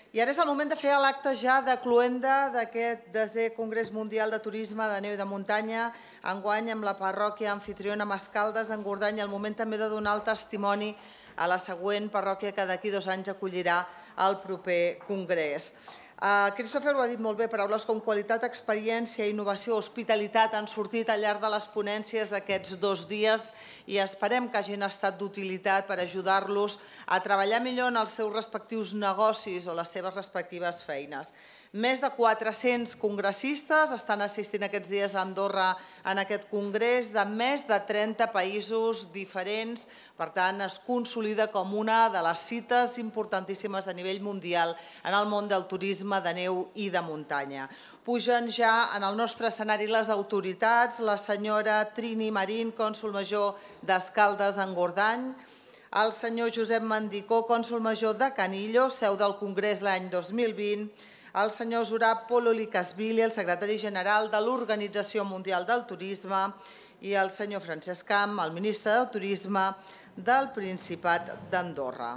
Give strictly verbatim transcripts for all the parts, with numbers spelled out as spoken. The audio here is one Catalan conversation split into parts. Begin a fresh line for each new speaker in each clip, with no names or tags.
I ara és el moment de fer l'acte ja de cloenda d'aquest desè Congrés Mundial de Turisme de Neu i de Muntanya, enguany amb la parròquia anfitriona Mascaldes, en Gordany, i el moment també de donar el testimoni a la següent parròquia que d'aquí dos anys acollirà el proper congrés. Christopher ho ha dit molt bé, paraules com qualitat, experiència, innovació, hospitalitat han sortit al llarg de les ponències d'aquests dos dies i esperem que hagin estat d'utilitat per ajudar-los a treballar millor en els seus respectius negocis o les seves respectives feines. Més de quatre-cents congressistes estan assistint aquests dies a Andorra en aquest congrés de més de trenta països diferents. Per tant, es consolida com una de les cites importantíssimes a nivell mundial en el món del turisme de neu i de muntanya. Pugen ja en el nostre escenari les autoritats, la senyora Trini Marín, cònsol major d'Escaldes en Gordany, el senyor Josep Mandicó, cònsol major de Canillo, seu del congrés l'any dos mil vint, el senyor Zurab Pololikashvili, el secretari general de l'Organització Mundial del Turisme, i el senyor Francesc Camp, el ministre del Turisme del Principat d'Andorra.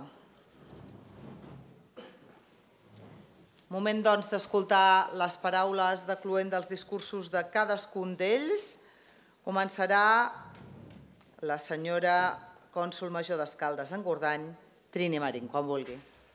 Moment, doncs, d'escoltar les paraules de cloent dels discursos de cadascun d'ells. Començarà la senyora cònsol major d'Escaldes en Gordany, Trini Marín, quan vulgui.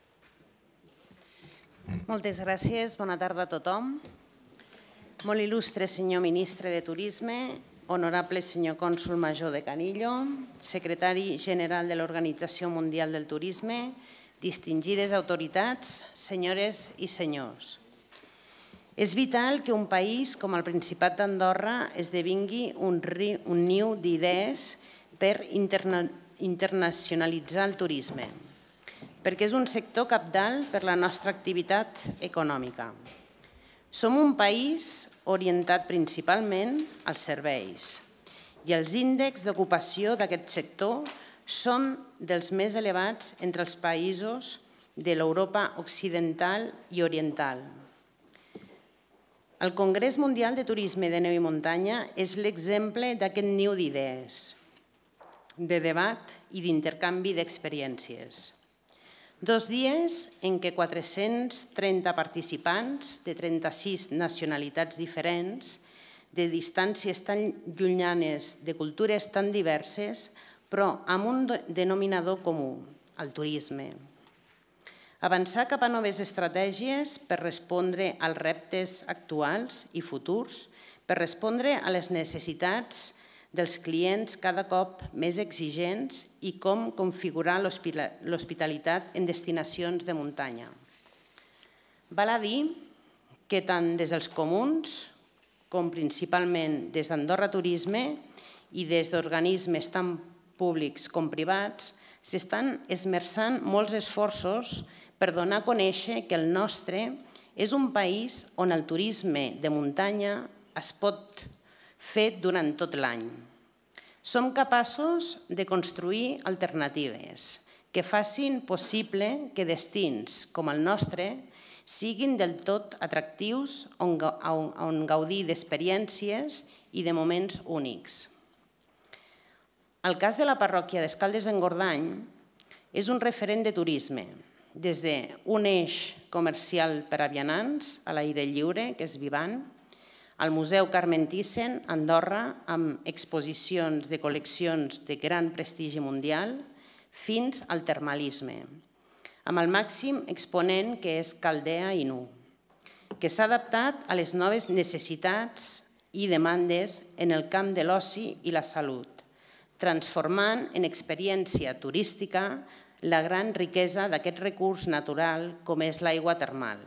Moltes gràcies, bona tarda a tothom. Molt il·lustre senyor ministre de Turisme, honorable senyor cònsol major de Canillo, secretari general de l'Organització Mundial del Turisme, distingides autoritats, senyores i senyors. És vital que un país com el Principat d'Andorra esdevingui un niu d'idees per internacionalitzar el turisme, perquè és un sector cabdal per la nostra activitat econòmica. Som un país orientat principalment als serveis i els índexs d'ocupació d'aquest sector són dels més elevats entre els països de l'Europa occidental i oriental. El Congrés Mundial de Turisme de Neu i Muntanya és l'exemple d'aquest niu d'idees, de debat i d'intercanvi d'experiències. Dos dies en què quatre-cents trenta participants de trenta-sis nacionalitats diferents, de distàncies tan llunyanes, de cultures tan diverses, però amb un denominador comú, el turisme. Avançar cap a noves estratègies per respondre als reptes actuals i futurs, per respondre a les necessitats dels clients cada cop més exigents i com configurar l'hospitalitat en destinacions de muntanya. Val a dir que tant des dels comuns com principalment des d'Andorra Turisme i des d'organismes tant públics com privats s'estan esmerçant molts esforços per donar a conèixer que el nostre és un país on el turisme de muntanya es pot fet durant tot l'any. Som capaços de construir alternatives que facin possible que destins com el nostre siguin del tot atractius on gaudir d'experiències i de moments únics. El cas de la parròquia d'Escaldes en Gordany és un referent de turisme, des d'un eix comercial per a vianants a l'aire lliure, que és Vivant, al Museu Carmen Thyssen, a Andorra, amb exposicions de col·leccions de gran prestigi mundial, fins al termalisme, amb el màxim exponent que és Caldea i Nu, que s'ha adaptat a les noves necessitats i demandes en el camp de l'oci i la salut, transformant en experiència turística la gran riquesa d'aquest recurs natural com és l'aigua termal.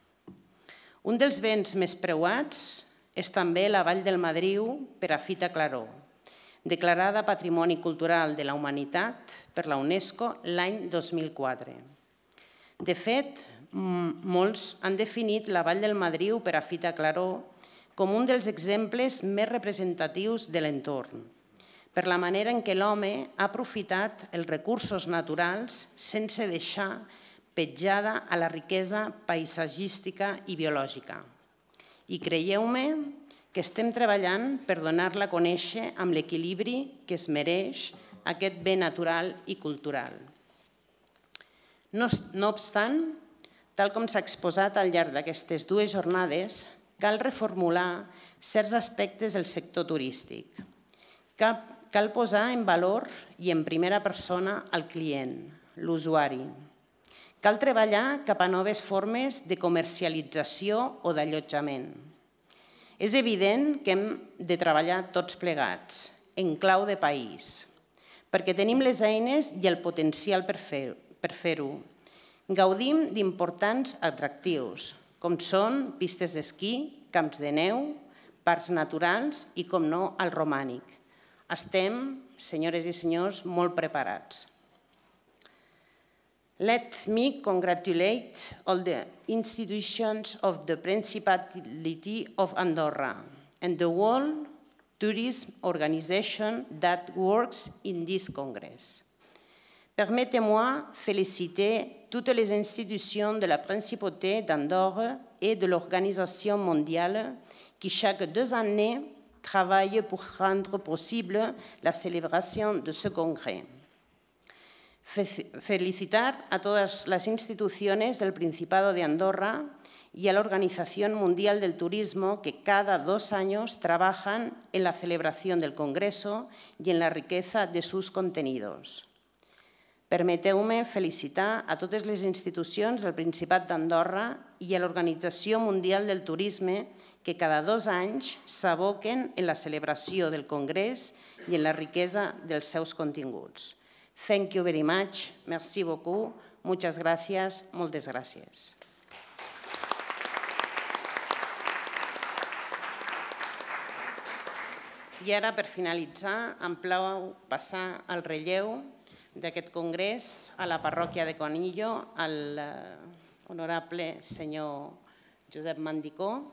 Un dels béns més preuats és també la Vall del Madriu per a Fita Claró, declarada Patrimoni Cultural de la Humanitat per la UNESCO l'any dos mil quatre. De fet, molts han definit la Vall del Madriu per a Fita Claró com un dels exemples més representatius de l'entorn, per la manera en què l'home ha aprofitat els recursos naturals sense deixar petjada a la riquesa paisatgística i biològica. I creieu-me que estem treballant per donar-la a conèixer amb l'equilibri que es mereix aquest bé natural i cultural. No obstant, tal com s'ha exposat al llarg d'aquestes dues jornades, cal reformular certs aspectes del sector turístic. Cal, cal posar en valor i en primera persona el client, l'usuari. Cal treballar cap a noves formes de comercialització o d'allotjament. És evident que hem de treballar tots plegats, en clau de país, perquè tenim les eines i el potencial per fer-ho. Gaudim d'importants atractius, com són pistes d'esquí, camps de neu, parcs naturals i, com no, el romànic. Estem, senyores i senyors, molt preparats. Let me congratulate all the institutions of the Principality of Andorra and the World Tourism Organization that works in this Congress. Permettez-moi féliciter toutes les institutions de la Principauté d'Andorre et de l'Organisation mondiale qui, chaque deux années, travaillent pour rendre possible la célébration de ce congrès. Felicitar a todas las instituciones del Principado de Andorra y a la Organización Mundial del Turismo que cada dos años trabajan en la celebración del Congreso y en la riqueza de sus contenidos. Permeteu-me felicitar a totes les institucions del Principat d'Andorra i a l'Organització Mundial del Turisme que cada dos anys s'aboquen en la celebració del Congrés i en la riquesa dels seus continguts. Thank you very much. Merci beaucoup. Muchas gracias. Moltes gràcies. I ara, per finalitzar, em plau passar el relleu d'aquest congrés a la parròquia de Conillo, al honorable senyor Josep Mandicó.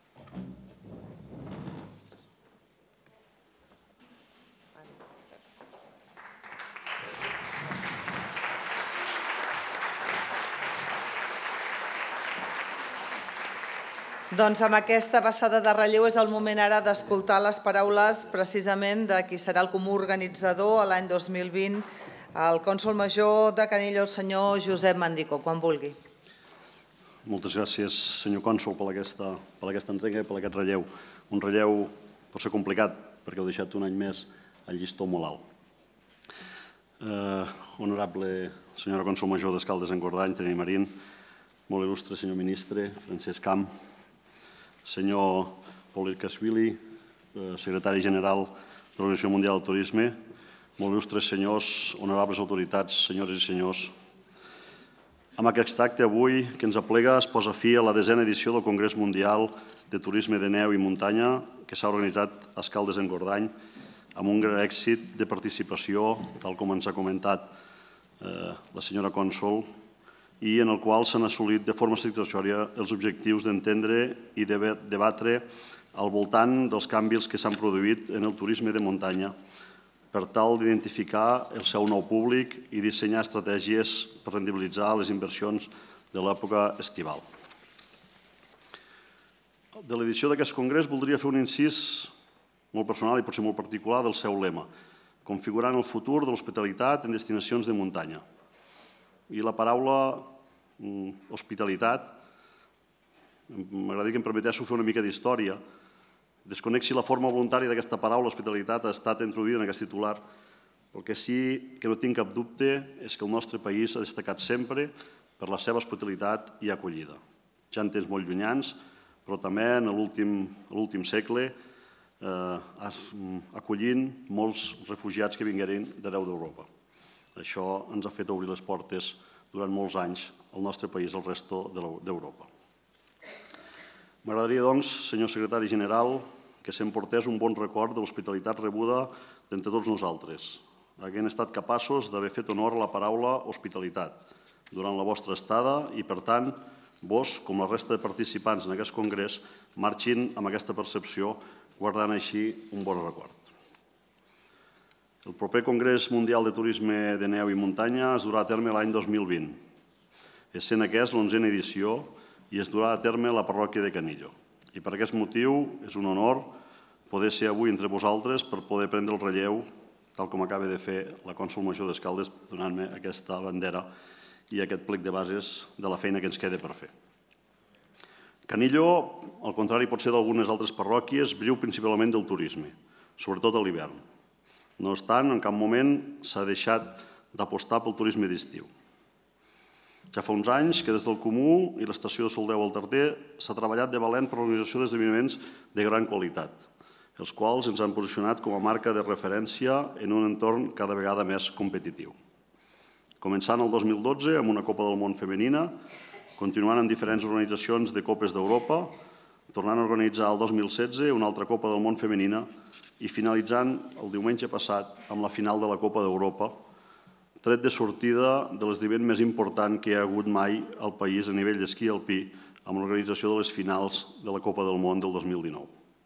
Doncs amb aquesta passada de relleu és el moment ara d'escoltar les paraules precisament de qui serà el comú organitzador l'any dos mil vint, el cònsol major de Canillo, el senyor Josep Mandicó, quan vulgui.
Moltes gràcies, senyor cònsol, per aquesta, per aquesta entrega i per aquest relleu. Un relleu pot ser complicat, perquè heu deixat un any més el llistó molt alt. Eh, honorable senyora cònsol major d'Escaldes-Engordany, Trini Marín, molt il·lustre senyor ministre, Francesc Camp, senyor Pol Irkasvili, secretari general de l'Organització Mundial del Turisme, molt il·lustres senyors, honorables autoritats, senyores i senyors. Amb aquest acte avui que ens aplega es posa fi a la desena edició del Congrés Mundial de Turisme de Neu i Muntanya que s'ha organitzat a Escaldes-Engordany amb un gran èxit de participació, tal com ens ha comentat la senyora cònsol, i en el qual s'han assolit de forma satisfactòria els objectius d'entendre i de debatre al voltant dels canvis que s'han produït en el turisme de muntanya per tal d'identificar el seu nou públic i dissenyar estratègies per rendibilitzar les inversions de l'època estival. De l'edició d'aquest congrés voldria fer un incís molt personal i potser molt particular del seu lema, configurant el futur de l'hospitalitat en destinacions de muntanya. I la paraula hospitalitat, m'agradaria que em permetéssiu fer una mica d'història. Desconec si la forma voluntària d'aquesta paraula, hospitalitat, ha estat introduïda en aquest titular, però que sí que no tinc cap dubte és que el nostre país ha destacat sempre per la seva hospitalitat i acollida. Ja en temps molt llunyans, però també en l'últim segle, acollint molts refugiats que vingueren d'arreu d'Europa. Això ens ha fet obrir les portes durant molts anys al nostre país, al resto d'Europa. M'agradaria, doncs, senyor secretari general, que s'emportés un bon record de l'hospitalitat rebuda d'entre tots nosaltres. Haguem estat capaços d'haver fet honor a la paraula hospitalitat durant la vostra estada i, per tant, vos, com la resta de participants en aquest congrés, marxin amb aquesta percepció, guardant així un bon record. El proper Congrés Mundial de Turisme de Neu i Muntanya es durà a terme l'any dos mil vint. És sent aquesta l'onzena edició i es durà a terme a la parròquia de Canillo. I per aquest motiu és un honor poder ser avui entre vosaltres per poder prendre el relleu, tal com acaba de fer la cònsol major d'Escaldes, donant-me aquesta bandera i aquest plec de bases de la feina que ens queda per fer. Canillo, al contrari potser d'algunes altres parròquies, viu principalment del turisme, sobretot a l'hivern. No obstant, en cap moment s'ha deixat d'apostar pel turisme d'estiu. Ja fa uns anys que des del Comú i l'estació de Soldeu al Tarter s'ha treballat de valent per l'organització d'esdeveniments de gran qualitat, els quals ens han posicionat com a marca de referència en un entorn cada vegada més competitiu. Començant el dos mil dotze amb una Copa del Món femenina, continuant amb diferents organitzacions de Copes d'Europa, tornant a organitzar el dos mil setze una altra Copa del Món femenina i finalitzant el diumenge passat amb la final de la Copa d'Europa, tret de sortida de l'esdeveniment més important que hi ha hagut mai al país a nivell d'esquí alpí amb l'organització de les finals de la Copa del Món del dos mil dinou.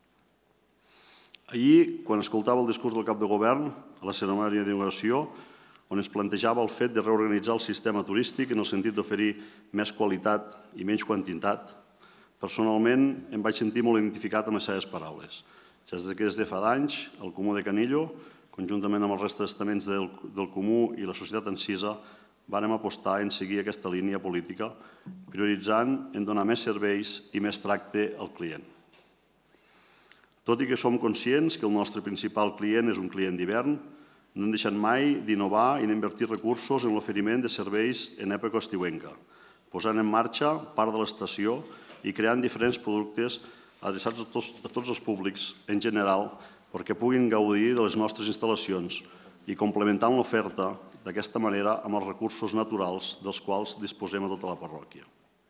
Ahir, quan escoltava el discurs del cap de govern a la cerimònia d'inauguració, on es plantejava el fet de reorganitzar el sistema turístic en el sentit d'oferir més qualitat i menys quantitat, personalment em vaig sentir molt identificat amb les seves paraules. Ja des que des de fa d'anys, el Comú de Canillo, conjuntament amb els restes d'estaments del Comú i la societat encisa, vàrem apostar en seguir aquesta línia política, prioritzant en donar més serveis i més tracte al client. Tot i que som conscients que el nostre principal client és un client d'hivern, no hem deixat mai d'innovar i d'invertir recursos en l'oferiment de serveis en època estiuenca, posant en marxa part de l'estació i creant diferents productes adreçats a tots, a tots els públics en general perquè puguin gaudir de les nostres instal·lacions i complementant l'oferta d'aquesta manera amb els recursos naturals dels quals disposem a tota la parròquia.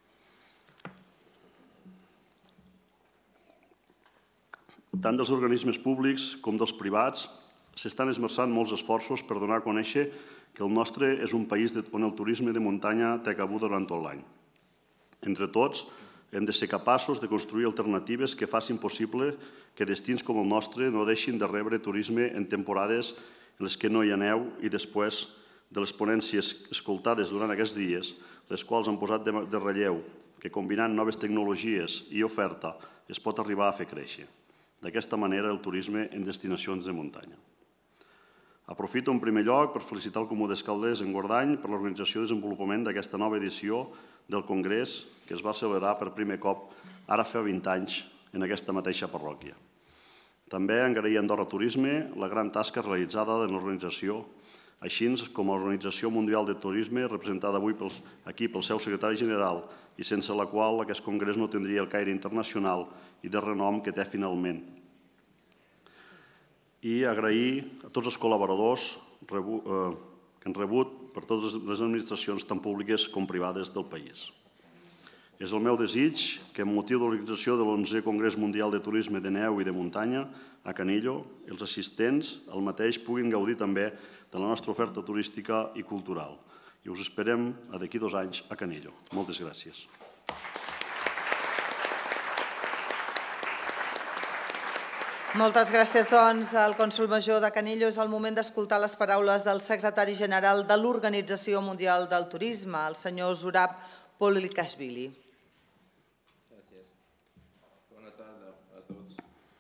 Tant dels organismes públics com dels privats s'estan esmerçant molts esforços per donar a conèixer que el nostre és un país on el turisme de muntanya té cabuda durant tot l'any. Entre tots, hem de ser capaços de construir alternatives que facin possible que destins com el nostre no deixin de rebre turisme en temporades en les que no hi ha neu i després de les ponències escoltades durant aquests dies, les quals han posat de relleu que combinant noves tecnologies i oferta es pot arribar a fer créixer. D'aquesta manera, el turisme en destinacions de muntanya. Aprofito en primer lloc per felicitar el Comú d'Escalders en Guardany per l'organització i desenvolupament d'aquesta nova edició del Congrés que es va celebrar per primer cop ara fa vint anys en aquesta mateixa parròquia. També agrair a Andorra Turisme la gran tasca realitzada en l'organització, així com a l'Organització Mundial de Turisme representada avui aquí pel seu secretari general i sense la qual aquest congrés no tindria el caire internacional i de renom que té finalment. I agrair a tots els col·laboradors que han rebut per totes les administracions tant públiques com privades del país. És el meu desig que amb motiu de l'organització de l'onzè Congrés Mundial de Turisme de Neu i de Muntanya a Canillo, els assistents al mateix puguin gaudir també de la nostra oferta turística i cultural. I us esperem d'aquí dos anys a Canillo. Moltes gràcies.
Moltes gràcies, doncs, al cònsol major de Canillo. És el moment d'escoltar les paraules del secretari general de l'Organització Mundial del Turisme, el senyor Zurab Pollikashvili.
Gràcies. Bona tarda a tots.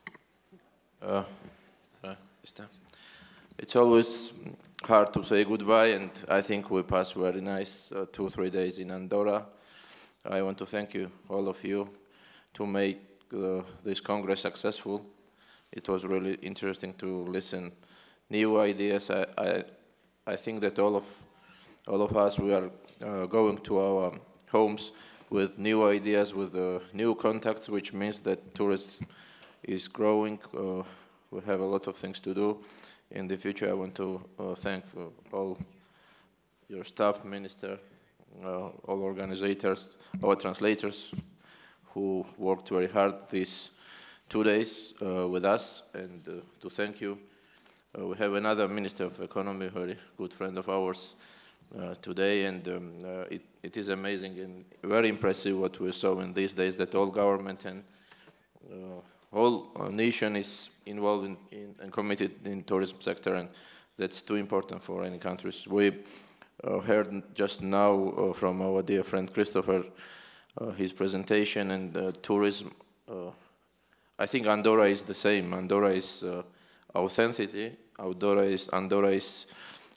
Uh, it's always hard to say goodbye, and I think we passed very nice uh, two, three days in Andorra. I want to thank you, all of you, to make uh, this Congress successful. It was really interesting to listen new ideas. I, I, I think that all of, all of us, we are uh, going to our homes with new ideas, with uh, new contacts, which means that tourism is growing. Uh, we have a lot of things to do. In the future, I want to uh, thank uh, all your staff, minister, uh, all organizers, our translators, who worked very hard these two days uh, with us, and uh, to thank you. Uh, we have another Minister of Economy, a very good friend of ours uh, today, and um, uh, it, it is amazing and very impressive what we saw in these days, that all government and uh, whole uh, nation is involved in, in, and committed in tourism sector, and that's too important for any countries. We uh, heard just now uh, from our dear friend Christopher uh, his presentation, and uh, tourism. Uh, I think Andorra is the same. Andorra is uh, authenticity. Andorra is Andorra is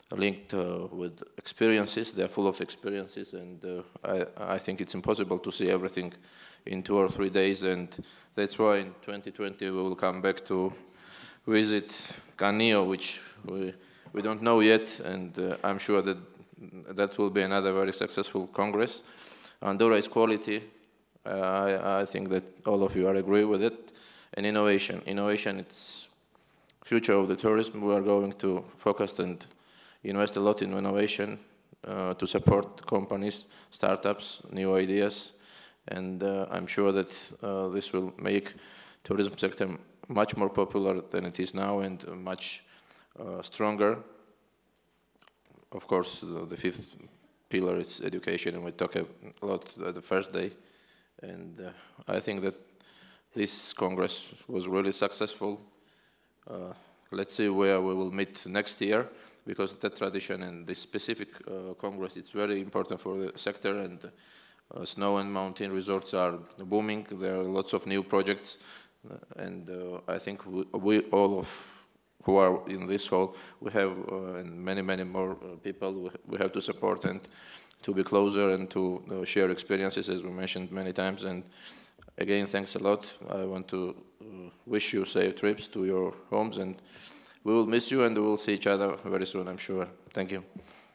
linked uh, with experiences. They're full of experiences, and uh, I, I think it's impossible to see everything in two or three days, and that's why in twenty twenty we will come back to visit Canio, which we, we don't know yet, and uh, I'm sure that that will be another very successful Congress. Andorra is quality. Uh, I, I think that all of you are agree with it. And innovation. Innovation, it's future of the tourism. We are going to focus and invest a lot in innovation uh, to support companies, startups, new ideas. And uh, I'm sure that uh, this will make tourism sector much more popular than it is now and much uh, stronger. Of course, uh, the fifth pillar is education, and we talk a lot at the first day. And uh, I think that this Congress was really successful. Uh, let's see where we will meet next year, because that tradition and this specific uh, Congress, it's very important for the sector, and uh, snow and mountain resorts are booming. There are lots of new projects, uh, and uh, I think we, we all of who are in this hall, we have, uh, and many, many more uh, people, we have to support and to be closer and to uh, share experiences, as we mentioned many times. And again, thanks a lot. I want to uh, wish you safe trips to your homes, and we will miss you, and we will see each other very soon, I'm sure. Thank you.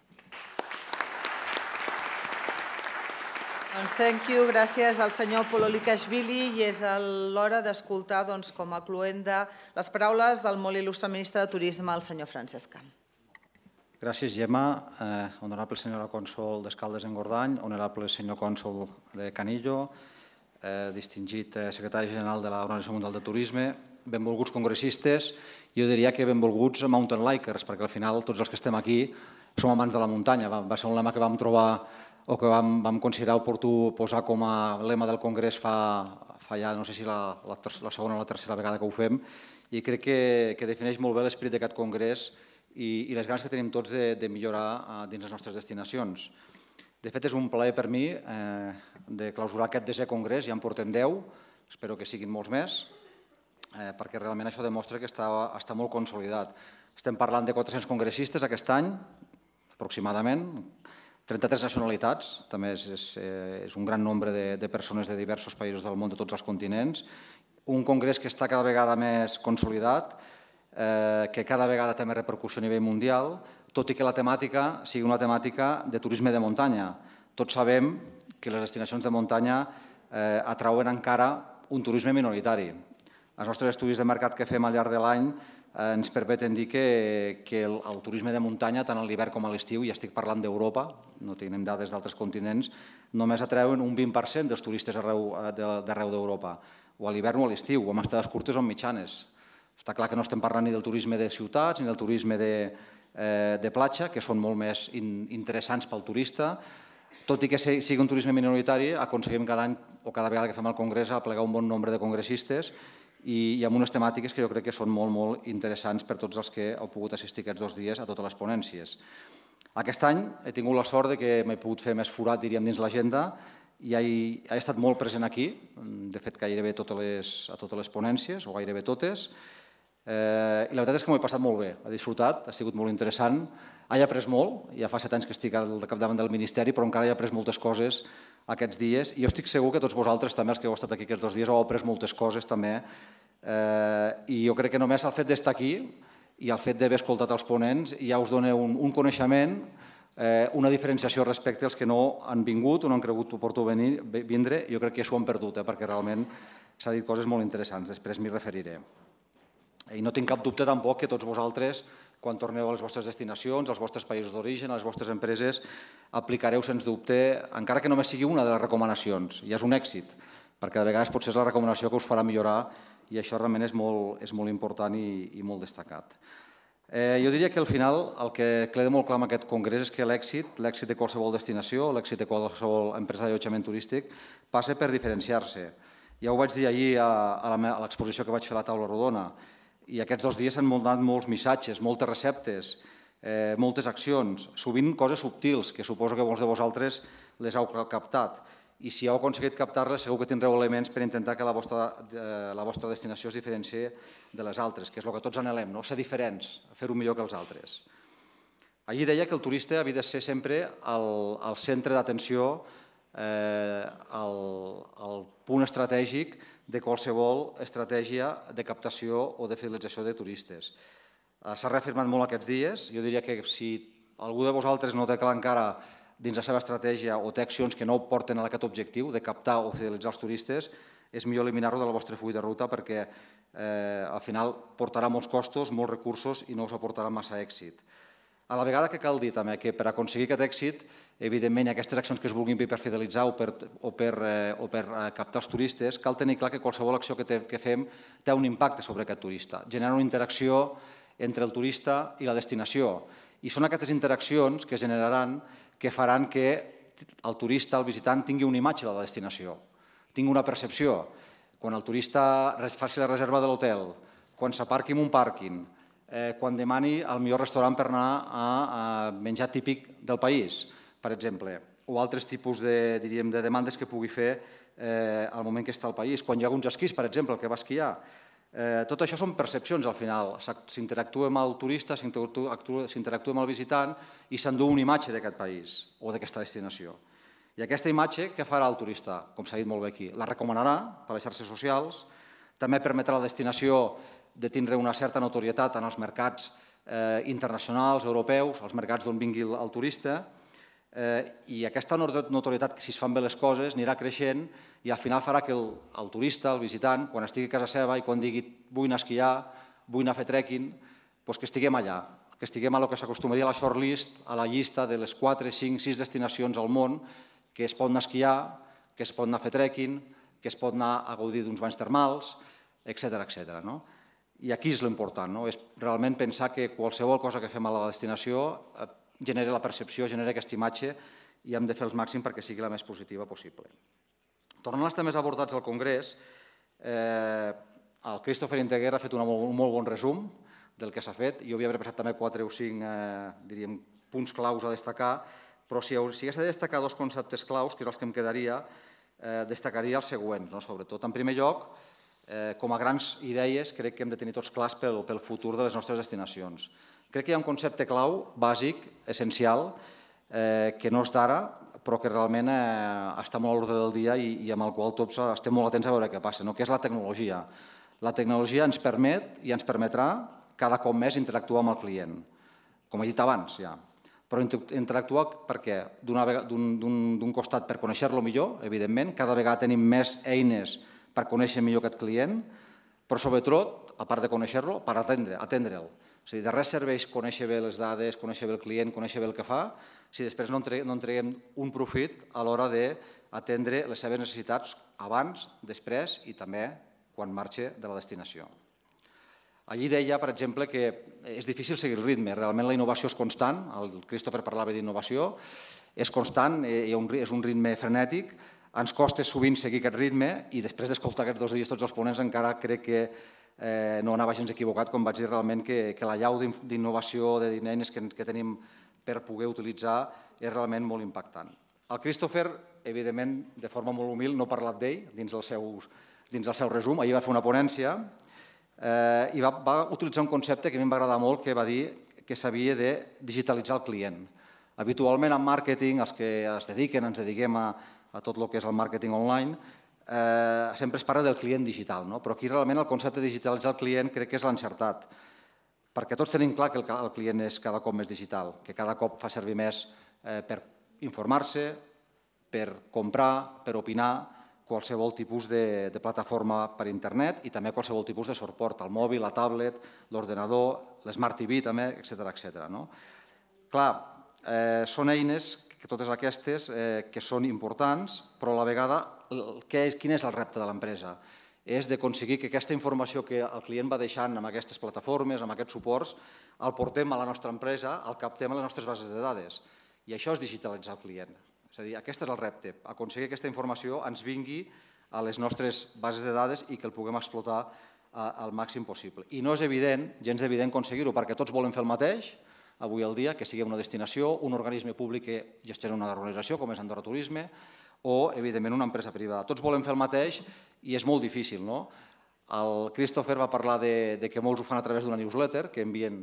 Doncs thank you, gràcies al senyor Pololikashvili, i és l'hora d'escoltar, doncs, com a cloenda, les paraules del molt il·lustre ministre de Turisme, el senyor Francesc Camp.
Gràcies, Gemma. Eh, honorable senyora cònsol d'Escaldes-Engordany, honorable senyor cònsol de Canillo, eh, distingit eh, secretari general de l'Organització Mundial de Turisme, benvolguts congressistes, jo diria que benvolguts mountain likers, perquè al final tots els que estem aquí som amants de la muntanya. Va, va ser un lema que vam trobar o que vam, vam considerar oportú posar com a lema del Congrés fa, fa ja, no sé si la, la, la segona o la tercera vegada que ho fem, i crec que, que defineix molt bé l'esperit d'aquest Congrés i, i les ganes que tenim tots de, de millorar uh, dins les nostres destinacions. De fet, és un plaer per mi eh, de clausurar aquest desè Congrés, ja en portem deu, espero que siguin molts més, eh, perquè realment això demostra que està, està molt consolidat. Estem parlant de quatre-cents congressistes aquest any, aproximadament, trenta-tres nacionalitats, també és, és, és un gran nombre de, de persones de diversos països del món, de tots els continents. Un congrés que està cada vegada més consolidat, eh, que cada vegada té més repercussió a nivell mundial, tot i que la temàtica sigui una temàtica de turisme de muntanya. Tots sabem que les destinacions de muntanya eh, atrauen encara un turisme minoritari. Els nostres estudis de mercat que fem al llarg de l'any ens permeten dir que, que el, el turisme de muntanya, tant a l'hivern com a l'estiu, i estic parlant d'Europa, no tenim dades d'altres continents, només atreuen un vint per cent dels turistes d'arreu d'Europa, o a l'hivern o a l'estiu, o amb estades curtes o mitjanes. Està clar que no estem parlant ni del turisme de ciutats ni del turisme de, eh, de platja, que són molt més in, interessants pel turista. Tot i que sigui un turisme minoritari, aconseguim cada any o cada vegada que fem el congrés aplegar un bon nombre de congressistes i amb unes temàtiques que jo crec que són molt, molt interessants per tots els que heu pogut assistir aquests dos dies a totes les ponències. Aquest any he tingut la sort que m'he pogut fer més forat, diríem, dins l'agenda, i he, he estat molt present aquí, de fet gairebé totes les, a totes les ponències, o gairebé totes, eh, i la veritat és que m'ho he passat molt bé, he disfrutat, ha sigut molt interessant, he après molt, ja fa set anys que estic al capdavant del Ministeri, però encara he après moltes coses aquests dies, i jo estic segur que tots vosaltres, també els que heu estat aquí aquests dos dies, heu après moltes coses també, eh, i jo crec que només el fet d'estar aquí i el fet d'haver escoltat els ponents ja us dona un, un coneixement, eh, una diferenciació respecte als que no han vingut o no han cregut oportú venir, vindre, jo crec que s'ho han perdut, eh, perquè realment s'ha dit coses molt interessants, després m'hi referiré. I no tinc cap dubte tampoc que tots vosaltres, quan torneu a les vostres destinacions, als vostres països d'origen, a les vostres empreses, aplicareu sens dubte, encara que només sigui una de les recomanacions, ja és un èxit, perquè de vegades potser és la recomanació que us farà millorar i això realment és molt, és molt important i, i molt destacat. Eh, jo diria que al final el que queda molt clar en aquest congrés és que l'èxit, l'èxit de qualsevol destinació, l'èxit de qualsevol empresa d'allotjament turístic passa per diferenciar-se. Ja ho vaig dir ahir a, a l'exposició que vaig fer a la taula rodona, i aquests dos dies s'han donat molts missatges, moltes receptes, eh, moltes accions, sovint coses subtils, que suposo que molts de vosaltres les heu captat. I si heu aconseguit captar-les, segur que tindreu elements per intentar que la vostra, eh, la vostra destinació es diferenciï de les altres, que és el que tots anhelem, no? Ser diferents, fer-ho millor que els altres. Allí deia que el turista havia de ser sempre el centre d'atenció, el punt estratègic de qualsevol estratègia de captació o de fidelització de turistes. S'ha reafirmat molt aquests dies. Jo diria que si algú de vosaltres no té clar encara dins la seva estratègia o té accions que no porten a aquest objectiu de captar o fidelitzar els turistes, és millor eliminar-ho del vostre full de ruta perquè al final portarà molts costos, molts recursos i no us aportarà massa èxit. A la vegada que cal dir també que per aconseguir aquest èxit, evidentment, aquestes accions que es vulguin fer per fidelitzar o per captar els turistes, cal tenir clar que qualsevol acció que fem té un impacte sobre aquest turista, genera una interacció entre el turista i la destinació. I són aquestes interaccions que generaran, que faran que el turista, el visitant, tingui una imatge de la destinació, tingui una percepció. Quan el turista faci la reserva de l'hotel, quan s'aparqui en un pàrquing, quan demani el millor restaurant per anar a menjar típic del país, per exemple, o altres tipus de demandes que pugui fer al moment que està al país. Quan hi ha uns esquís, per exemple, el que va esquiar. Tot això són percepcions, al final. S'interactua amb el turista, s'interactua amb el visitant i s'endú una imatge d'aquest país o d'aquesta destinació. I aquesta imatge, què farà el turista? Com s'ha dit molt bé aquí, la recomanarà per les xarxes socials, també permetrà a la destinació de tindre una certa notorietat en els mercats internacionals, europeus, els mercats d'on vingui el turista, i aquesta notorietat, si es fan bé les coses, anirà creixent i al final farà que el turista, el visitant, quan estigui a casa seva i quan digui vull anar a esquiar, vull anar a fer trekking, que estiguem allà, que estiguem a el que s'acostumaria a la shortlist, a la llista de les quatre, cinc, sis destinacions al món que es pot anar a esquiar, que es pot anar a fer trekking, que es pot anar a gaudir d'uns banys termals, etcètera. I aquí és l'important, és realment pensar que qualsevol cosa que fem a la destinació genera la percepció, genera aquesta imatge i hem de fer el màxim perquè sigui la més positiva possible. Tornant als temes abordats al Congrés, el Christopher Integuer ha fet un molt bon resum del que s'ha fet. Jo havia preparat també quatre o cinc punts claus a destacar, però si hagués de destacar dos conceptes claus, que és els que em quedaria, destacaria els següents, sobretot. En primer lloc, com a grans idees, crec que hem de tenir tots clars pel futur de les nostres destinacions. Crec que hi ha un concepte clau, bàsic, essencial, que no és d'ara, però que realment està molt a l'ordre del dia i amb el qual tots estem molt atents a veure què passa, que és la tecnologia. La tecnologia ens permet i ens permetrà cada cop més interactuar amb el client, com he dit abans ja. Però interactuar per què? D'un costat per conèixer-lo millor, evidentment, cada vegada tenim més eines per conèixer millor aquest client, però sobretot, a part de conèixer-lo, per atendre'l. És a dir, de res serveix conèixer bé les dades, conèixer bé el client, conèixer bé el que fa, si després no en traiem un profit a l'hora d'atendre les seves necessitats abans, després i també quan marxa de la destinació. Allí deia, per exemple, que és difícil seguir el ritme. Realment la innovació és constant, el Christopher parlava d'innovació, és constant, és un ritme frenètic, ens costa sovint seguir aquest ritme i després d'escoltar aquests dos dies tots els ponents encara crec que no anava gens equivocat quan vaig dir realment que la llau d'innovació, de eines que tenim per poder utilitzar és realment molt impactant. El Christopher, evidentment, de forma molt humil, no ha parlat d'ell dins el seu resum, ahir va fer una ponència i va utilitzar un concepte que a mi em va agradar molt, que va dir que s'havia de digitalitzar el client. Habitualment en màrqueting, els que es dediquen, ens dediquem a a tot el que és el màrqueting online, sempre es parla del client digital, però aquí realment el concepte de digitalitzar el client crec que és l'encertat, perquè tots tenim clar que el client és cada cop més digital, que cada cop fa servir més per informar-se, per comprar, per opinar, qualsevol tipus de plataforma per internet i també qualsevol tipus de suport, el mòbil, la tablet, l'ordenador, l'Smart T V també, etcètera. Clar, són eines que totes aquestes que són importants, però a la vegada quin és el repte de l'empresa? És d'aconseguir que aquesta informació que el client va deixant en aquestes plataformes, en aquests suports, el portem a la nostra empresa, el captem a les nostres bases de dades. I això és digitalitzar el client. És a dir, aquest és el repte, aconseguir que aquesta informació ens vingui a les nostres bases de dades i que el puguem explotar al màxim possible. I no és evident, gens evident aconseguir-ho, perquè tots volem fer el mateix, avui al dia, que sigui una destinació, un organisme públic que gestiona una organització com és Andorra Turisme o, evidentment, una empresa privada. Tots volem fer el mateix i és molt difícil, no? El Christopher va parlar que molts ho fan a través d'una newsletter, que envien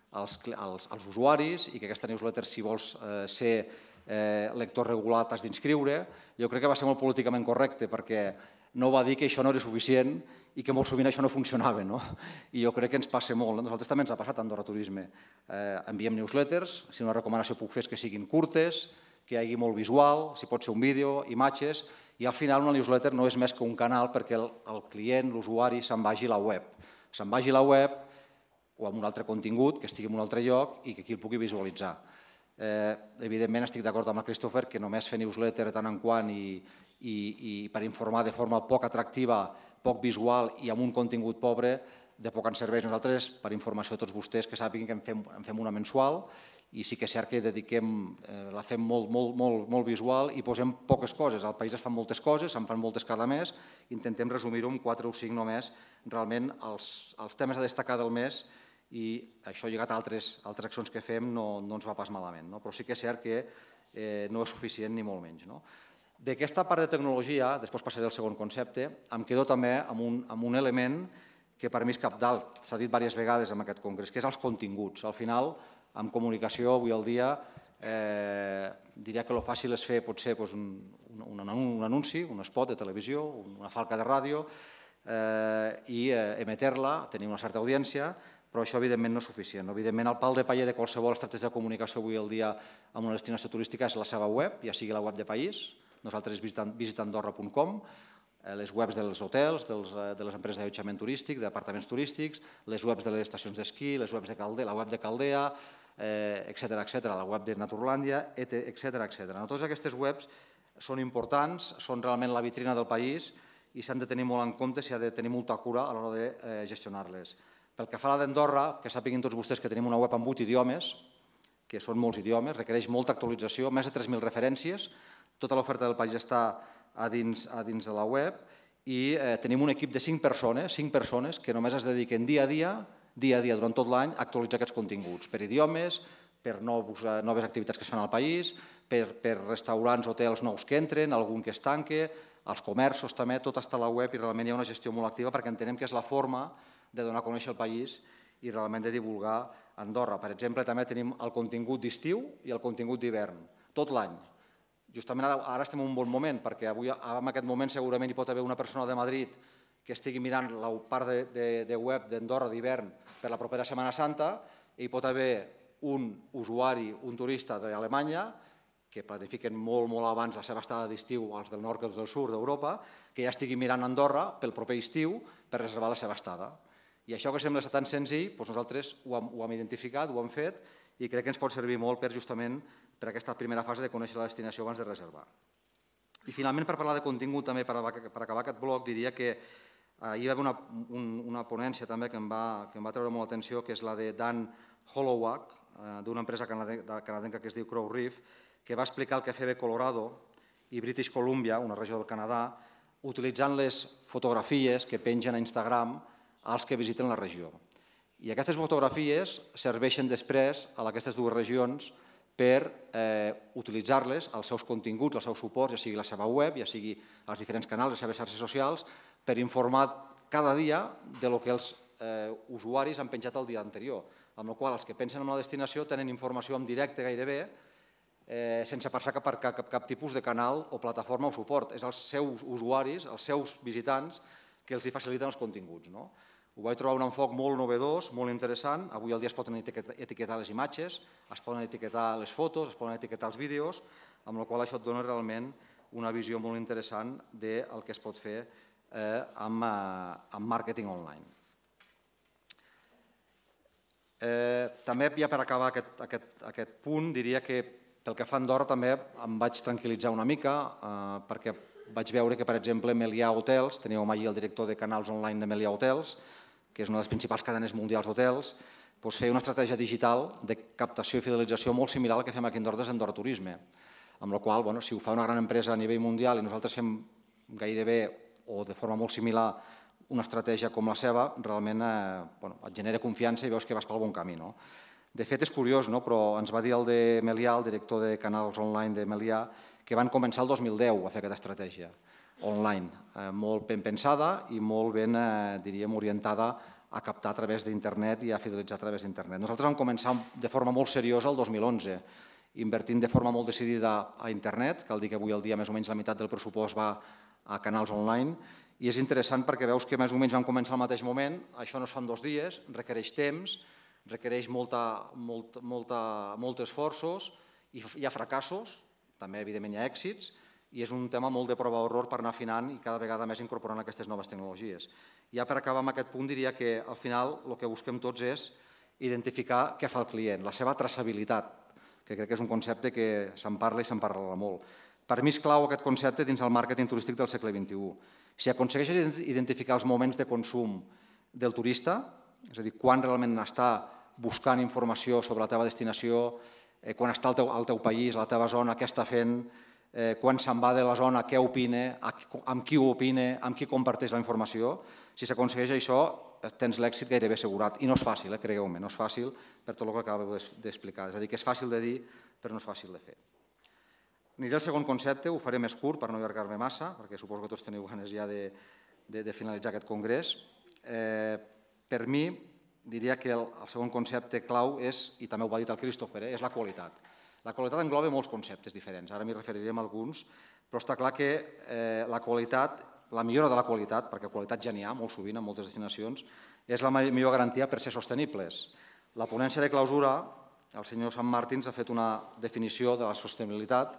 als, als, als usuaris i que aquesta newsletter, si vols eh, ser eh, lector regulat, has d'inscriure. Jo crec que va ser molt políticament correcte perquè no va dir que això no era suficient i que molt sovint això no funcionava. No? I jo crec que ens passa molt. Nosaltres també ens ha passat a Andorra Turisme. Eh, enviem newsletters, si una recomanació puc fer és que siguin curtes, que hi hagi molt visual, si pot ser un vídeo, imatges, i al final una newsletter no és més que un canal perquè el, el client, l'usuari, se'n vagi a la web. Se'n vagi a la web o amb un altre contingut que estigui en un altre lloc i que aquí el pugui visualitzar. Eh, evidentment estic d'acord amb el Christopher que només fer newsletter de tant en quant i, i, i per informar de forma poc atractiva, poc visual i amb un contingut pobre, de poc ens serveix. Nosaltres, per informació a tots vostès, que sàpiguen que en fem, en fem una mensual i sí que és cert que dediquem, eh, la fem molt, molt, molt, molt visual i posem poques coses. Al país es fan moltes coses, se'n fan moltes cada mes, intentem resumir-ho en quatre o cinc només, realment els, els temes a destacar del mes, i això lligat a altres, altres accions que fem no, no ens va pas malament, no? Però sí que és cert que eh, no és suficient ni molt menys. No? D'aquesta part de tecnologia, després passaré al segon concepte, em quedo també amb un, amb un element que per mi és cabdal, s'ha dit diverses vegades en aquest congrés, que és els continguts. Al final, amb comunicació, avui al dia, eh, diria que el fàcil és fer potser doncs, un, un, un anunci, un spot de televisió, una falca de ràdio, eh, i eh, emetre-la, tenir una certa audiència, però això evidentment no és suficient. Evidentment el pal de paller de qualsevol estratègia de comunicació avui al dia amb una destinació turística és la seva web, ja sigui la web de país, nosaltres visita andorra punt com, les webs dels hotels, dels, de les empreses d'allotjament turístic, d'apartaments turístics, les webs de les estacions d'esquí, les webs de Caldea, la web de Caldea, eh, etcètera, etcètera, la web de Naturlàndia, etcètera, etcètera. Totes aquestes webs són importants, són realment la vitrina del país i s'han de tenir molt en compte, s'ha de tenir molta cura a l'hora de eh, gestionar-les. Pel que fa a la d'Andorra, que sàpiguen tots vostès que tenim una web amb vuit idiomes, que són molts idiomes, requereix molta actualització, més de tres mil referències, tota l'oferta del país està a dins, a dins de la web i eh, tenim un equip de cinc persones, cinc persones que només es dediquen dia a dia, dia a dia durant tot l'any, a actualitzar aquests continguts, per idiomes, per nous, noves activitats que es fan al país, per, per restaurants, hotels nous que entren, algun que es tanque, els comerços també, tot està a la web i realment hi ha una gestió molt activa perquè entenem que és la forma de donar a conèixer el país i realment de divulgar Andorra. Per exemple, també tenim el contingut d'estiu i el contingut d'hivern, tot l'any. Justament ara, ara estem en un bon moment, perquè avui, en aquest moment segurament hi pot haver una persona de Madrid que estigui mirant la part de, de, de web d'Andorra d'hivern per la propera Setmana Santa i hi pot haver un usuari, un turista d'Alemanya que planifiquen molt, molt abans la seva estada d'estiu als del nord que els del sud d'Europa, que ja estigui mirant Andorra pel proper estiu per reservar la seva estada. I això que sembla ser tan senzill, doncs nosaltres ho hem, ho hem identificat, ho hem fet i crec que ens pot servir molt per justament per aquesta primera fase de conèixer la destinació abans de reservar. I finalment, per parlar de contingut, també per, per acabar aquest bloc, diria que ahir hi va haver una, un, una ponència també que em, va, que em va treure molt l'atenció, que és la de Dan Hollowak, eh, d'una empresa canadenca, canadenca que es diu Crow Reef, que va explicar el que feia Colorado i British Columbia, una regió del Canadà, utilitzant les fotografies que pengen a Instagram als que visiten la regió. I aquestes fotografies serveixen després a aquestes dues regions per eh, utilitzar-les als seus continguts, als seus suports, ja sigui la seva web, ja sigui als diferents canals, les seves xarxes socials, per informar cada dia de lo que els eh, usuaris han penjat el dia anterior, amb la qual els que pensen en la destinació tenen informació en directe gairebé, eh, sense passar cap, cap, cap, cap tipus de canal o plataforma o suport. És els seus usuaris, els seus visitants, que els hi faciliten els continguts. No? Ho vaig trobar un enfoc molt novedós, molt interessant. Avui al dia es poden etiquetar les imatges, es poden etiquetar les fotos, es poden etiquetar els vídeos, amb la qual això et dona realment una visió molt interessant del que es pot fer eh, amb, eh, amb màrqueting online. Eh, també, ja per acabar aquest, aquest, aquest punt, diria que pel que fa a Andorra també em vaig tranquil·litzar una mica eh, perquè vaig veure que, per exemple, Melià Hotels, teníem allí el director de canals online de Melià Hotels, que és una de les principals cadenes mundials d'hotels, doncs feia una estratègia digital de captació i fidelització molt similar al que fem aquí a Andorra des d'Andorra Turisme, amb la qual cosa, si ho fa una gran empresa a nivell mundial i nosaltres fem gairebé o de forma molt similar una estratègia com la seva, realment eh, bueno, et genera confiança i veus que vas pel bon camí. No? De fet, és curiós, no? Però ens va dir el de Melià, el director de canals online de Melià, que van començar el dos mil deu a fer aquesta estratègia online, eh, molt ben pensada i molt ben, eh, diríem, orientada a captar a través d'internet i a fidelitzar a través d'internet. Nosaltres vam començar de forma molt seriosa el dos mil onze, invertint de forma molt decidida a internet, cal dir que avui al dia més o menys la meitat del pressupost va a canals online, i és interessant perquè veus que més o menys vam començar al mateix moment, això no es fa en dos dies, requereix temps, requereix molts esforços, hi ha fracassos, també evidentment hi ha èxits, i és un tema molt de prova d'error per anar afinant i cada vegada més incorporant aquestes noves tecnologies. Ja per acabar amb aquest punt diria que al final el que busquem tots és identificar què fa el client, la seva traçabilitat, que crec que és un concepte que se'n parla i se'n parla molt. Per mi és clau aquest concepte dins el màrqueting turístic del segle vint-i-u. Si aconsegueixes identificar els moments de consum del turista, és a dir, quan realment està buscant informació sobre la teva destinació, quan està al teu país, a la teva zona, què està fent, quan se'n va de la zona, què opina, amb qui ho opina, amb qui comparteix la informació, si s'aconsegueix això tens l'èxit gairebé assegurat. I no és fàcil, cregueu-me, no és fàcil per tot el que acabo d'explicar. És a dir, que és fàcil de dir però no és fàcil de fer. Aniré al segon concepte, ho faré més curt per no allargar-me massa, perquè suposo que tots teniu ganes ja de finalitzar aquest congrés. Per mi, diria que el segon concepte clau és, i també ho va dir el Christopher, és la qualitat. La qualitat engloba molts conceptes diferents, ara m'hi referiré a alguns, però està clar que la qualitat, la millora de la qualitat, perquè qualitat ja n'hi ha molt sovint en moltes destinacions, és la millor garantia per ser sostenibles. La ponència de clausura, el senyor Sant Martins ha fet una definició de la sostenibilitat,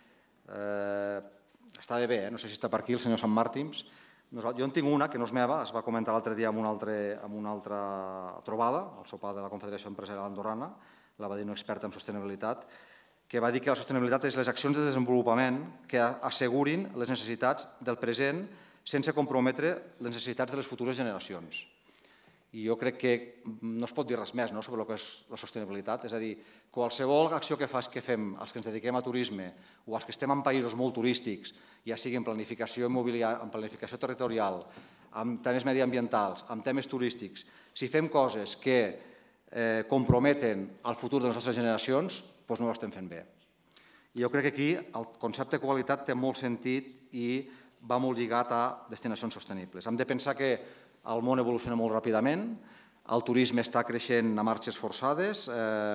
estava bé, no sé si està per aquí el senyor Sant Martins, jo en tinc una que no és meva, es va comentar l'altre dia en una altra trobada, al sopar de la Confederació Empresarial Andorrana, la va dir un expert en sostenibilitat, que va dir que la sostenibilitat és les accions de desenvolupament que assegurin les necessitats del present sense comprometre les necessitats de les futures generacions. I jo crec que no es pot dir res més sobre el que és la sostenibilitat, és a dir, qualsevol acció que fem els que ens dediquem a turisme o els que estem en països molt turístics, ja sigui en planificació immobiliària, en planificació territorial, amb temes mediambientals, amb temes turístics, si fem coses que comprometen el futur de les nostres generacions, doncs no ho estem fent bé. Jo crec que aquí el concepte de qualitat té molt sentit i va molt lligat a destinacions sostenibles. Hem de pensar que el món evoluciona molt ràpidament, el turisme està creixent a marxes forçades,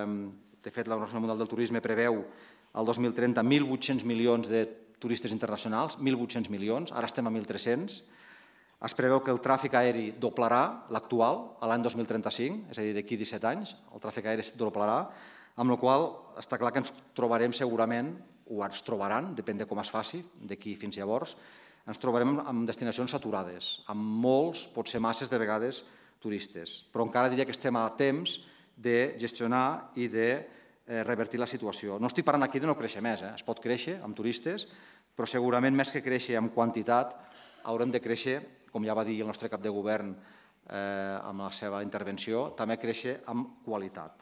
de fet l'Organització Mundial del Turisme preveu el dos mil trenta mil vuit-cents milions de turistes internacionals, mil vuit-cents milions, ara estem a mil tres-cents. Es preveu que el tràfic aeri doblarà l'actual a l'any dos mil trenta-cinc, és a dir, d'aquí disset anys, el tràfic aeri es doblarà, amb la qual cosa està clar que ens trobarem segurament, o ens trobaran, depèn de com es faci, d'aquí fins llavors, ens trobarem amb destinacions saturades, amb molts, potser masses de vegades, turistes. Però encara diria que estem a temps de gestionar i de revertir la situació. No estic parlant aquí de no créixer més, es pot créixer amb turistes, però segurament més que créixer en quantitat haurem de créixer, com ja va dir el nostre cap de govern amb la seva intervenció, també créixer amb qualitat.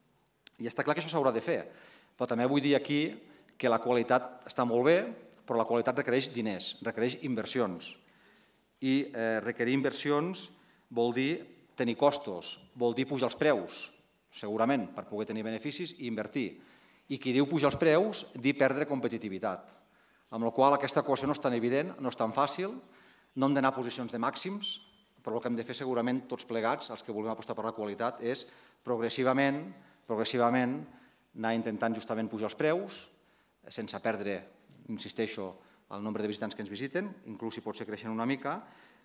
I està clar que això s'haurà de fer, però també vull dir aquí que la qualitat està molt bé, però la qualitat requereix diners, requereix inversions. I requerir inversions vol dir tenir costos, vol dir pujar els preus, segurament, per poder tenir beneficis i invertir. I qui diu pujar els preus, dir perdre competitivitat. Amb la qual cosa aquesta equació no és tan evident, no és tan fàcil, no hem d'anar a posicions de màxims, però el que hem de fer segurament tots plegats, els que volem apostar per la qualitat, és progressivament progressivament anar intentant justament pujar els preus, sense perdre, insisteixo, el nombre de visitants que ens visiten, inclús si pot ser creixent una mica,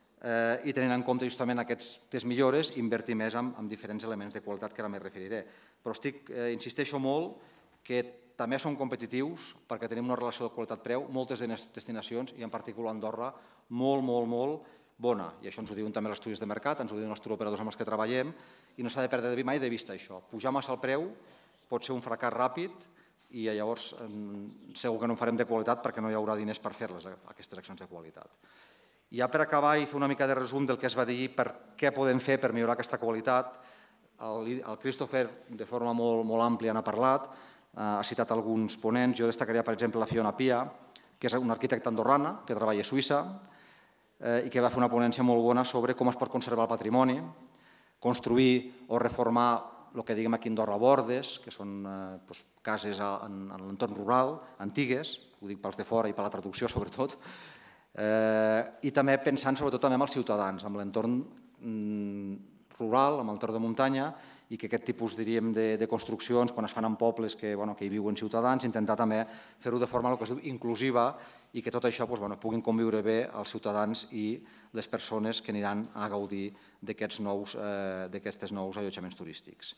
i tenint en compte justament aquestes millores, invertir més en diferents elements de qualitat que ara m'hi referiré. Però insisteixo molt que també som competitius perquè tenim una relació de qualitat-preu, moltes destinacions, i en particular Andorra, molt, molt, molt bona. I això ens ho diuen també els estudis de mercat, ens ho diuen els turoperadors amb els que treballem, i no s'ha de perdre mai de vista això. Pujar massa el preu pot ser un fracàs ràpid i llavors segur que no en farem de qualitat perquè no hi haurà diners per fer-les, aquestes accions de qualitat. I ja per acabar i fer una mica de resum del que es va dir per què podem fer per millorar aquesta qualitat, el Christopher de forma molt àmplia n'ha parlat, ha citat alguns ponents, jo destacaria per exemple la Fiona Pia, que és una arquitecta andorrana que treballa a Suïssa i que va fer una ponència molt bona sobre com es pot conservar el patrimoni, construir o reformar el que diguem aquí a Andorra bordes, que són cases en l'entorn rural, antigues, ho dic pels de fora i per la traducció sobretot, i també pensant sobretot també en els ciutadans, en l'entorn rural, amb el torn de muntanya, i que aquest tipus, diríem, de construccions, quan es fan en pobles que hi viuen ciutadans, intentar també fer-ho de forma inclusiva i que tot això puguin conviure bé els ciutadans i les persones que aniran a gaudir d'aquests nous allotjaments turístics.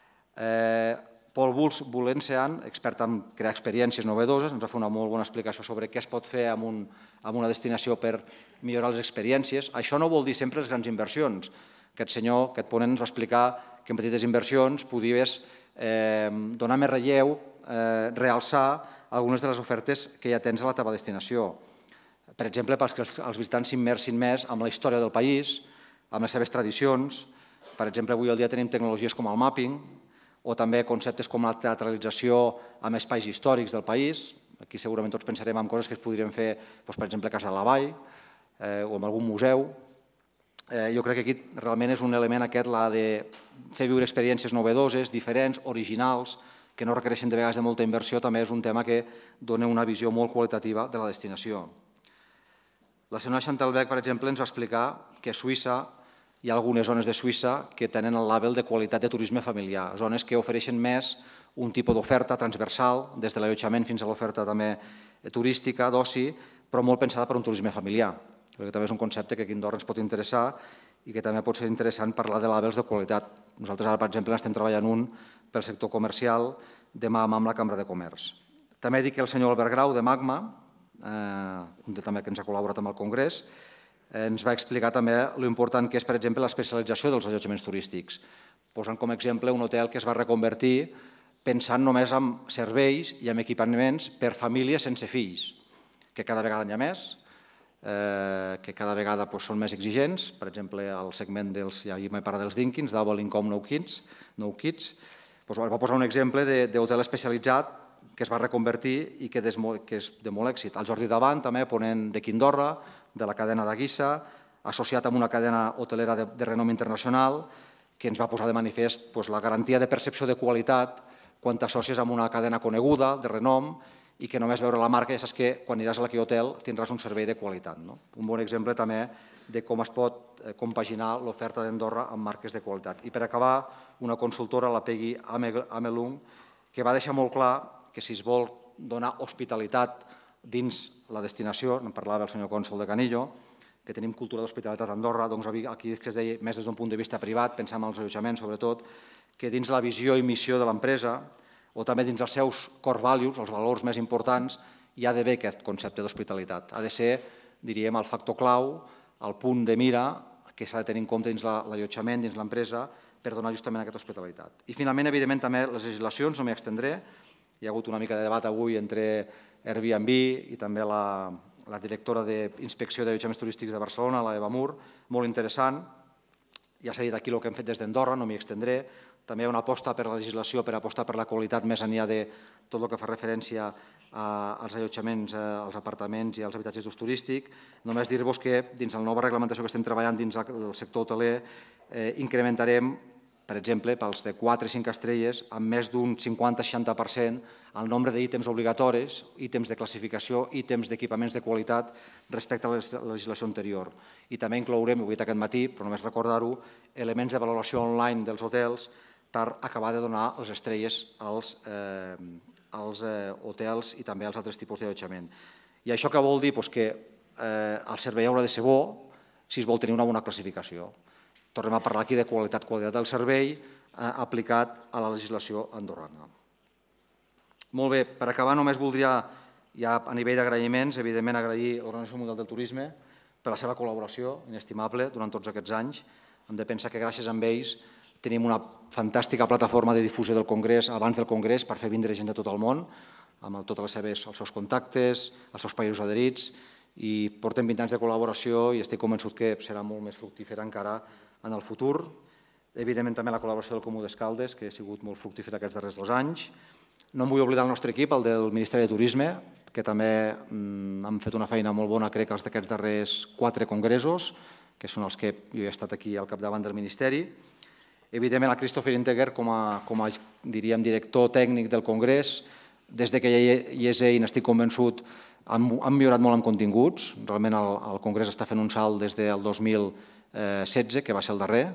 Pol Bulensean, expert en crear experiències novedoses, ens va fer una molt bona explicació sobre què es pot fer en una destinació per millorar les experiències. Això no vol dir sempre les grans inversions. Aquest senyor, aquest ponent, ens va explicar que en petites inversions podies donar més relleu, realçar algunes de les ofertes que ja tens a la teva destinació. Per exemple, perquè els visitants s'immersin més en la història del país, amb les seves tradicions. Per exemple, avui en dia tenim tecnologies com el mapping o també conceptes com la teatralització amb espais històrics del país. Aquí segurament tots pensarem en coses que es podrien fer, per exemple, a Casa de la Vall o en algun museu. Jo crec que aquí realment és un element aquest, la de fer viure experiències novedoses, diferents, originals, que no requereixen de vegades de molta inversió, també és un tema que dona una visió molt qualitativa de la destinació. La senyora Chantal Beck, per exemple, ens va explicar que a Suïssa hi ha algunes zones de Suïssa que tenen el label de qualitat de turisme familiar, zones que ofereixen més un tipus d'oferta transversal, des de l'allotjament fins a l'oferta també turística, d'oci, però molt pensada per un turisme familiar. Perquè també és un concepte que aquí a Andorra ens pot interessar i que també pot ser interessant parlar de labels de qualitat. Nosaltres ara, per exemple, estem treballant un pel sector comercial, demà amb la Cambra de Comerç. També dic que el senyor Albert Grau, de Magma, també que ens ha col·laborat amb el Congrés, ens va explicar també l'important que és, per exemple, l'especialització dels allotjaments turístics, posant com a exemple un hotel que es va reconvertir pensant només en serveis i en equipaments per famílies sense fills, que cada vegada n'hi ha més, que cada vegada són més exigents. Per exemple, el segment dels, ja m'he parlat dels Dinkins, Double Income No Kids, va posar un exemple d'hotel especialitzat que es va reconvertir i que és de molt èxit. El Jordi Davant, també ponent de Quindorra, de la cadena de Guissa, associat amb una cadena hotelera de renom internacional, que ens va posar de manifest la garantia de percepció de qualitat quan t'associes amb una cadena coneguda, de renom, i que només veure la marca ja saps que quan aniràs a l'Aquí Hotel tindràs un servei de qualitat. Un bon exemple també de com es pot compaginar l'oferta d'Andorra amb marques de qualitat. I per acabar, una consultora, la Peggy Amelung, que va deixar molt clar que si es vol donar hospitalitat dins la destinació, en parlava el senyor cònsol de Canillo, que tenim cultura d'hospitalitat a Andorra, doncs aquí es deia més des d'un punt de vista privat, pensant en els allotjaments sobretot, que dins la visió i missió de l'empresa o també dins els seus core values, els valors més importants, hi ha d'haver aquest concepte d'hospitalitat. Ha de ser, diríem, el factor clau, el punt de mira que s'ha de tenir en compte dins l'allotjament, dins l'empresa, per donar justament aquesta hospitalitat. I finalment, evidentment, també les legislacions, no m'hi extendré, hi ha hagut una mica de debat avui entre Airbnb i també la directora d'Inspecció d'Allotjaments Turístics de Barcelona, la Eva Mur, molt interessant. Ja s'ha dit aquí el que hem fet des d'Andorra, no m'hi extendré. També hi ha una aposta per la legislació, per apostar per la qualitat més enllà de tot el que fa referència als allotjaments, als apartaments i als habitatges d'ús turístic. Només dir-vos que dins la nova reglamentació que estem treballant dins del sector hoteler incrementarem, per exemple, pels de quatre i cinc estrelles, amb més d'un cinquanta a seixanta per cent el nombre d'ítems obligatoris, ítems de classificació, ítems d'equipaments de qualitat respecte a la legislació anterior. I també inclourem, ho he dit aquest matí, però només recordar-ho, elements de valoració online dels hotels per acabar de donar les estrelles als hotels i també als altres tipus d'allotjament. I això què vol dir? Que el servei haurà de ser bo si es vol tenir una bona classificació. Tornem a parlar aquí de qualitat, qualitat del servei aplicat a la legislació andorrana. Molt bé, per acabar només voldria, ja a nivell d'agraïments, evidentment agrair l'Organització Mundial del Turisme per la seva col·laboració inestimable durant tots aquests anys. Hem de pensar que gràcies a ells tenim una fantàstica plataforma de difusió del Congrés abans del Congrés per fer vindre gent de tot el món, amb tots els seus contactes, els seus països adherits, i portem vint anys de col·laboració i estic convençut que serà molt més fructífera encara en el futur. Evidentment també la col·laboració del Comú d'Escaldes, que ha sigut molt fructífera aquests darrers dos anys. No em vull oblidar el nostre equip, el del Ministeri de Turisme, que també han fet una feina molt bona, crec, els d'aquests darrers quatre congressos, que són els que jo he estat aquí al capdavant del Ministeri. Evidentment, el Christopher Integer, com a, diríem, director tècnic del Congrés, des que hi és ell, n'estic convençut, han millorat molt en continguts. Realment el Congrés està fent un salt des del dos mil setze, que va ser el darrer,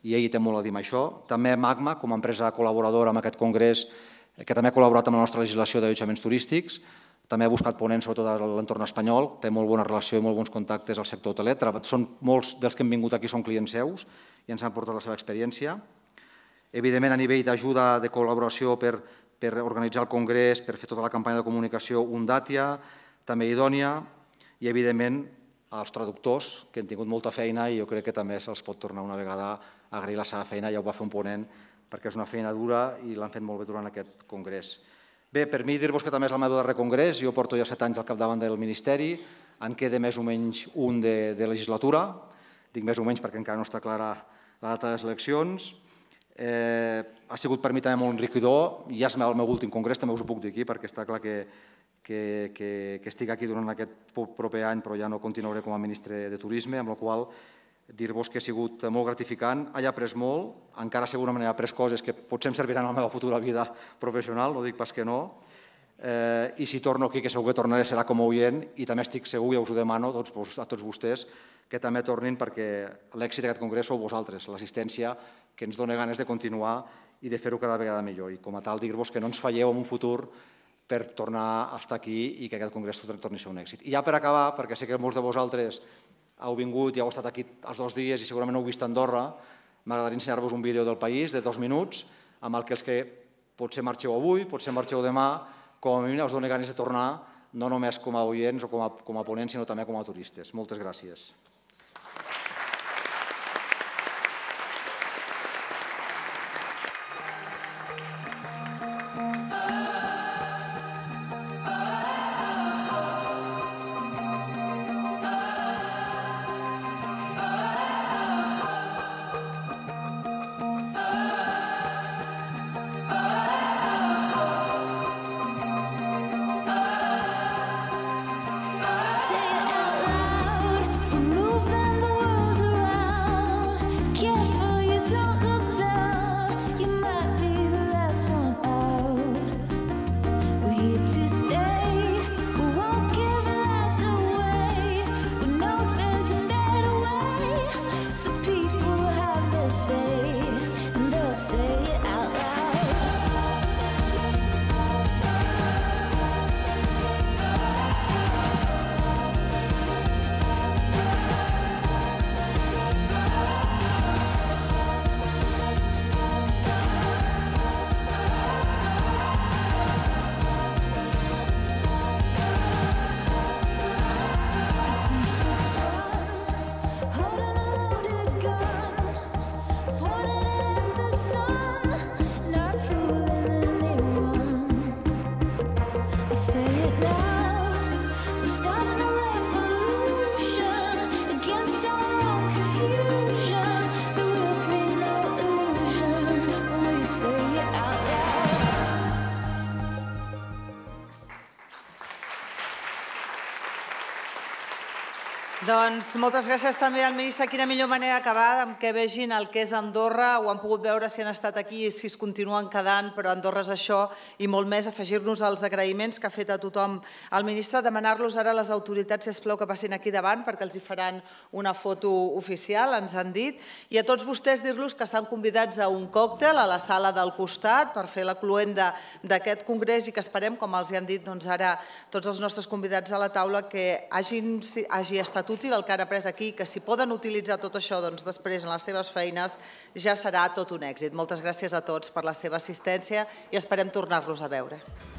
i ell té molt a dir amb això. També Magma, com a empresa col·laboradora amb aquest congrés, que també ha col·laborat amb la nostra legislació d'allotjaments turístics, també ha buscat ponents sobretot a l'entorn espanyol, té molt bona relació i molt bons contactes al sector hoteler. Són molts dels que han vingut aquí són clients seus i ens han portat la seva experiència. Evidentment, a nivell d'ajuda, de col·laboració per, per organitzar el congrés, per fer tota la campanya de comunicació, Undatia, també Idònia, i evidentment als traductors, que han tingut molta feina i jo crec que també se'ls pot tornar una vegada a agrair la seva feina, ja ho va fer un ponent, perquè és una feina dura i l'han fet molt bé durant aquest congrés. Bé, per mi dir-vos que també és el meu darrer congrés, jo porto ja set anys al capdavant del Ministeri, en queda més o menys un de, de legislatura, dic més o menys perquè encara no està clara la data de les eleccions. Eh, ha sigut per mi també molt enriquidor, ja és el meu últim congrés, també us ho puc dir aquí, perquè està clar que, que, que, que estic aquí durant aquest proper any, però ja no continuaré com a ministre de Turisme, amb la qual dir-vos que ha sigut molt gratificant, he après molt, encara segurament he après coses que potser em serviran a la meva futura vida professional, no dic pas que no, eh, i si torno aquí, que segur que tornaré, serà com a oient, i també estic segur, i us ho demano tots, a tots vostès, que també tornin perquè l'èxit d'aquest congrés sou vosaltres, l'assistència que ens dona ganes de continuar i de fer-ho cada vegada millor. I com a tal, dir-vos que no ens falleu en un futur per tornar a estar aquí i que aquest congrés torni a ser un èxit. I ja per acabar, perquè sé que molts de vosaltres heu vingut i heu estat aquí els dos dies i segurament heu vist a Andorra, m'agradaria ensenyar-vos un vídeo del país de dos minuts amb el que els que potser marxeu avui, potser marxeu demà, com a mínim us doni ganes de tornar, no només com a oients o com a, com a ponents, sinó també com a turistes. Moltes gràcies.
Doncs moltes gràcies també al ministre. Quina millor manera d'acabar amb que vegin el que és Andorra. Ho han pogut veure si han estat aquí i si es continuen quedant, però Andorra és això i molt més. Afegir-nos als agraïments que ha fet a tothom el ministre. Demanar-los ara a les autoritats, sisplau, que passin aquí davant perquè els hi faran una foto oficial, ens han dit. I a tots vostès dir-los que estan convidats a un còctel a la sala del costat per fer la cloenda d'aquest congrés i que esperem, com els hi han dit ara tots els nostres convidats a la taula, que hagi estat útil el que han après aquí, que si poden utilitzar tot això després en les seves feines ja serà tot un èxit. Moltes gràcies a tots per la seva assistència i esperem tornar-los a veure.